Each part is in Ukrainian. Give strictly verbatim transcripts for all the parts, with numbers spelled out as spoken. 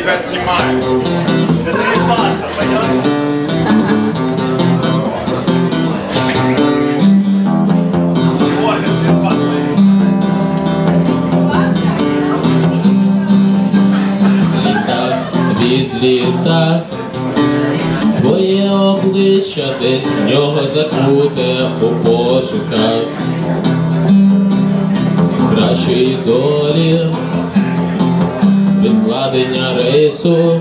тебя снимают. Это не важно, понимаешь? Від літа твоє обличчя десь в нього закуте у пошуках кращої долі, відкладення рейсу.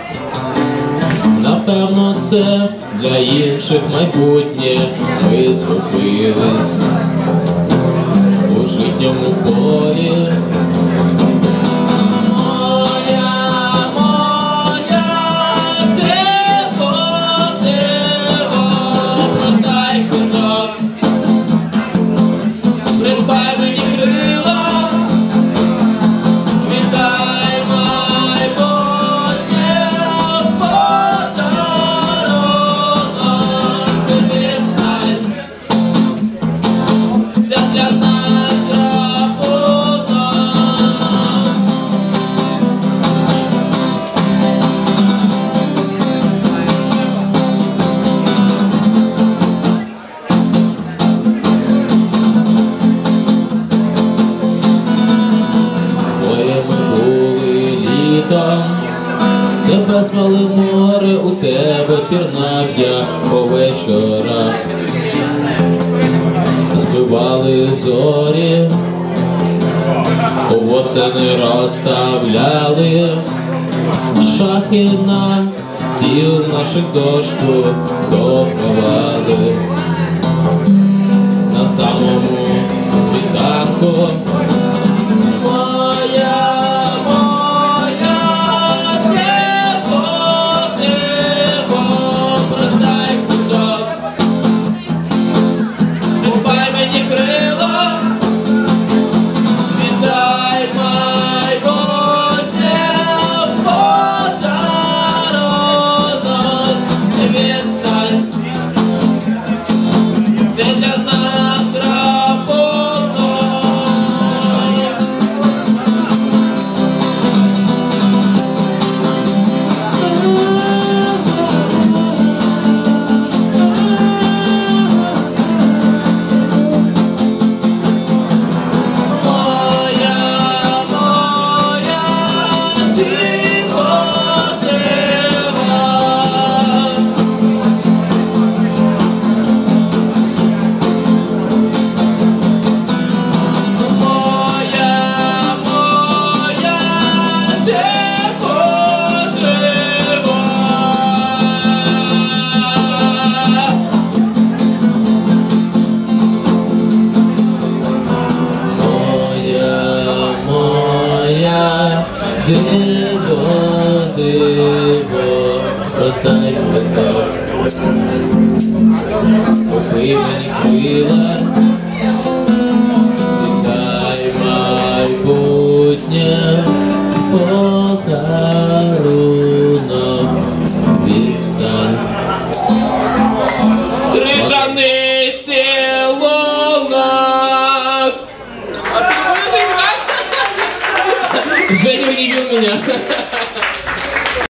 Напевно, це для інших майбутнє. Ми схопились у житньому полі. Тебе смали море, у тебе пірнав я по вечорах. Збивали зорі, осени розставляли шахи на стіл наших дошку допивали. На самому світанку диво, диво, продай квиток. Купи мені крила, нехай майбутнє подарунок відстань. Крижаний цілунок. Женя удивил меня.